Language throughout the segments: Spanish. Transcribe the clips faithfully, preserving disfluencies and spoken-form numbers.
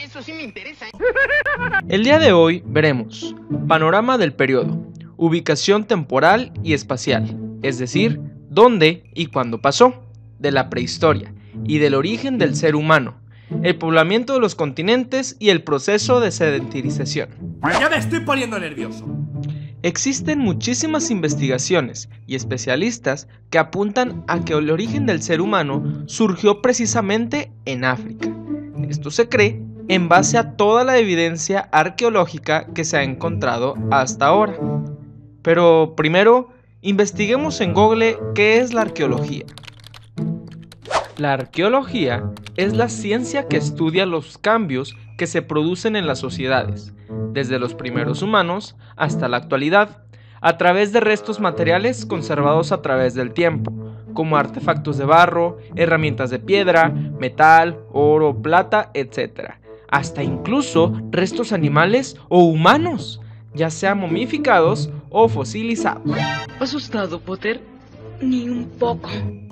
eso sí me interesa. El día de hoy veremos panorama del periodo, ubicación temporal y espacial, es decir, dónde y cuándo pasó, de la prehistoria y del origen del ser humano, el poblamiento de los continentes y el proceso de sedentarización. Ya me estoy poniendo nervioso. Existen muchísimas investigaciones y especialistas que apuntan a que el origen del ser humano surgió precisamente en África. Esto se cree en base a toda la evidencia arqueológica que se ha encontrado hasta ahora. Pero primero, investiguemos en Google qué es la arqueología. La arqueología es la ciencia que estudia los cambios que se producen en las sociedades, desde los primeros humanos hasta la actualidad, a través de restos materiales conservados a través del tiempo, como artefactos de barro, herramientas de piedra, metal, oro, plata, etcétera, hasta incluso restos animales o humanos, ya sean momificados o fosilizados. ¿Asustado, Potter? Ni un poco.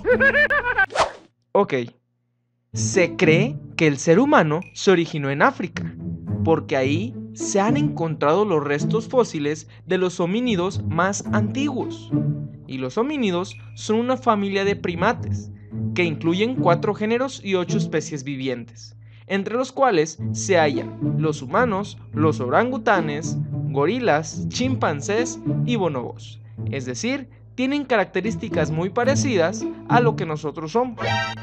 Ok, se cree que el ser humano se originó en África, porque ahí se han encontrado los restos fósiles de los homínidos más antiguos. Y los homínidos son una familia de primates, que incluyen cuatro géneros y ocho especies vivientes, entre los cuales se hallan los humanos, los orangutanes, gorilas, chimpancés y bonobos, es decir, tienen características muy parecidas a lo que nosotros somos.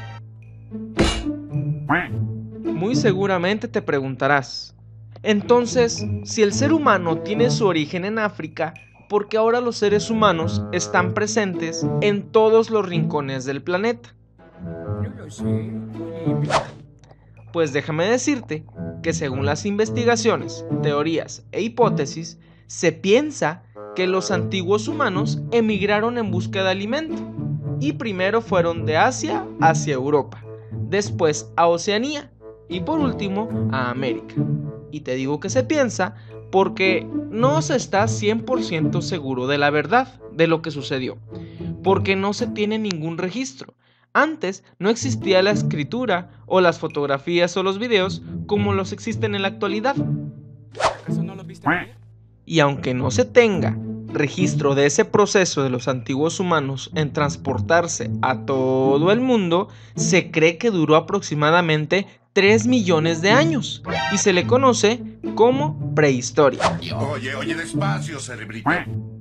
Muy seguramente te preguntarás, entonces, si el ser humano tiene su origen en África, ¿por qué ahora los seres humanos están presentes en todos los rincones del planeta? No lo sé. Pues déjame decirte que según las investigaciones, teorías e hipótesis, se piensa que los antiguos humanos emigraron en busca de alimento y primero fueron de Asia hacia Europa, después a Oceanía y por último a América. Y te digo que se piensa porque no se está cien por ciento seguro de la verdad de lo que sucedió, porque no se tiene ningún registro. Antes no existía la escritura o las fotografías o los videos como los existen en la actualidad. ¿Acaso no lo viste ayer? Y aunque no se tenga registro de ese proceso de los antiguos humanos en transportarse a todo el mundo, se cree que duró aproximadamente tres millones de años y se le conoce como prehistoria. Oye, oye, despacio, cerebrito.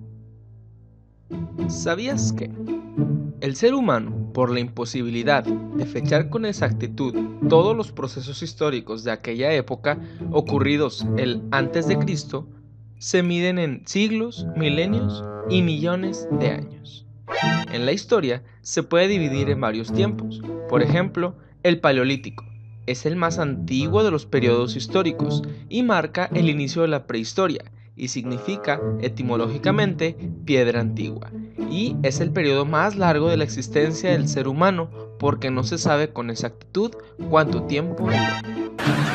¿Sabías que el ser humano, por la imposibilidad de fechar con exactitud todos los procesos históricos de aquella época ocurridos el antes de Cristo, se miden en siglos, milenios y millones de años? En la historia se puede dividir en varios tiempos. Por ejemplo, el Paleolítico es el más antiguo de los periodos históricos y marca el inicio de la prehistoria y significa etimológicamente piedra antigua, y es el periodo más largo de la existencia del ser humano porque no se sabe con exactitud cuánto tiempo duró.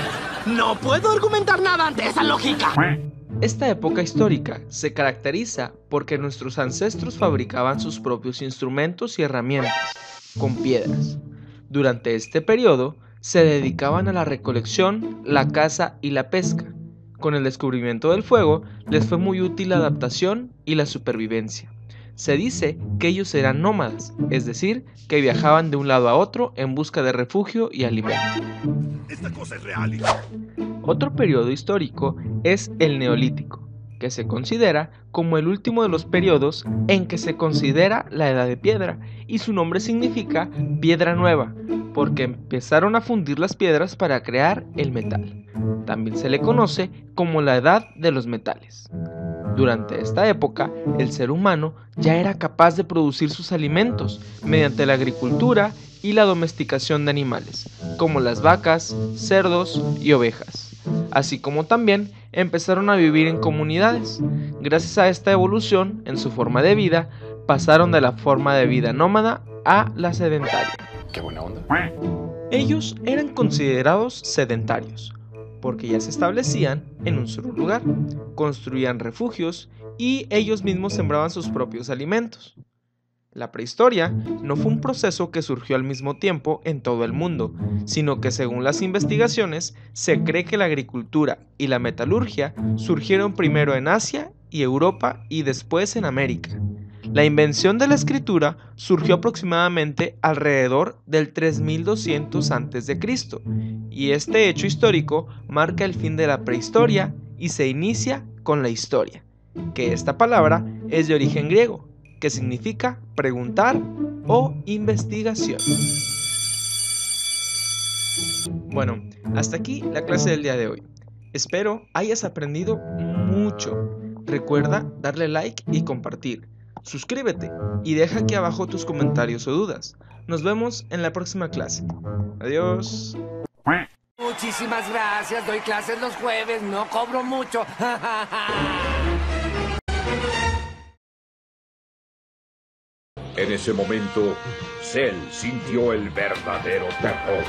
No puedo argumentar nada ante esa lógica. Esta época histórica se caracteriza porque nuestros ancestros fabricaban sus propios instrumentos y herramientas con piedras. Durante este periodo se dedicaban a la recolección, la caza y la pesca. Con el descubrimiento del fuego les fue muy útil la adaptación y la supervivencia. Se dice que ellos eran nómadas, es decir, que viajaban de un lado a otro en busca de refugio y alimento. Esta cosa es real. Otro periodo histórico es el Neolítico, que se considera como el último de los periodos en que se considera la edad de piedra, y su nombre significa piedra nueva, porque empezaron a fundir las piedras para crear el metal. También se le conoce como la edad de los metales. Durante esta época, el ser humano ya era capaz de producir sus alimentos mediante la agricultura y la domesticación de animales, como las vacas, cerdos y ovejas. Así como también empezaron a vivir en comunidades. Gracias a esta evolución en su forma de vida, pasaron de la forma de vida nómada a la sedentaria. Qué buena onda. Ellos eran considerados sedentarios, porque ya se establecían en un solo lugar, construían refugios y ellos mismos sembraban sus propios alimentos. La prehistoria no fue un proceso que surgió al mismo tiempo en todo el mundo, sino que según las investigaciones se cree que la agricultura y la metalurgia surgieron primero en Asia y Europa y después en América. La invención de la escritura surgió aproximadamente alrededor del tres mil doscientos antes de Cristo, y este hecho histórico marca el fin de la prehistoria y se inicia con la historia, que esta palabra es de origen griego, que significa preguntar o investigación. Bueno, hasta aquí la clase del día de hoy. Espero hayas aprendido mucho. Recuerda darle like y compartir. Suscríbete y deja aquí abajo tus comentarios o dudas. Nos vemos en la próxima clase. Adiós. Muchísimas gracias, doy clases los jueves, no cobro mucho. En ese momento, Cell sintió el verdadero terror.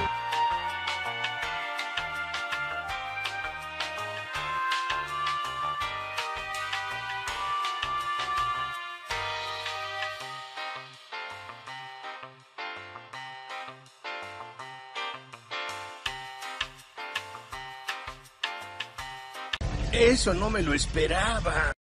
Eso no me lo esperaba.